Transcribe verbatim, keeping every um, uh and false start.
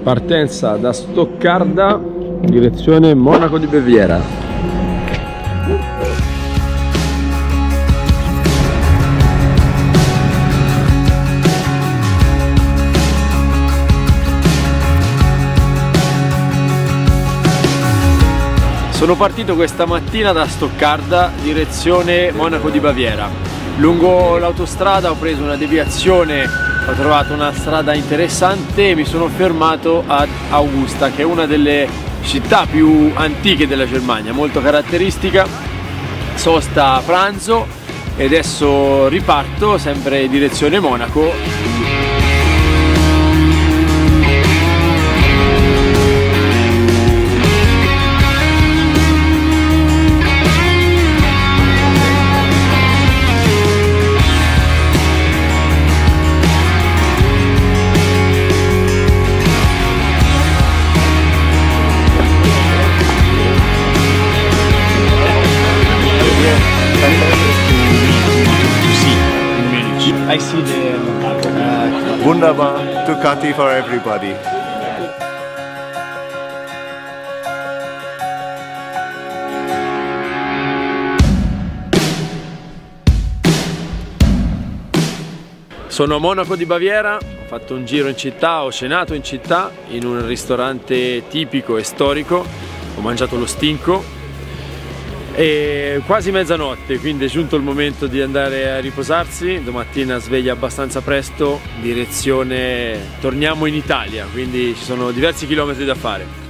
Partenza da Stoccarda, direzione Monaco di Baviera. Sono partito questa mattina da Stoccarda, direzione Monaco di Baviera. Lungo l'autostrada ho preso una deviazione, ho trovato una strada interessante e mi sono fermato ad Augusta, che è una delle città più antiche della Germania, molto caratteristica. Sosta a pranzo e adesso riparto sempre in direzione Monaco. I see the uh, Wunderbar, Ducati for everybody. Sono a Monaco di Baviera, ho fatto un giro in città, ho cenato in città in un ristorante tipico e storico, ho mangiato lo stinco. È quasi mezzanotte, quindi è giunto il momento di andare a riposarsi. Domattina sveglia abbastanza presto, direzione torniamo in Italia, quindi ci sono diversi chilometri da fare.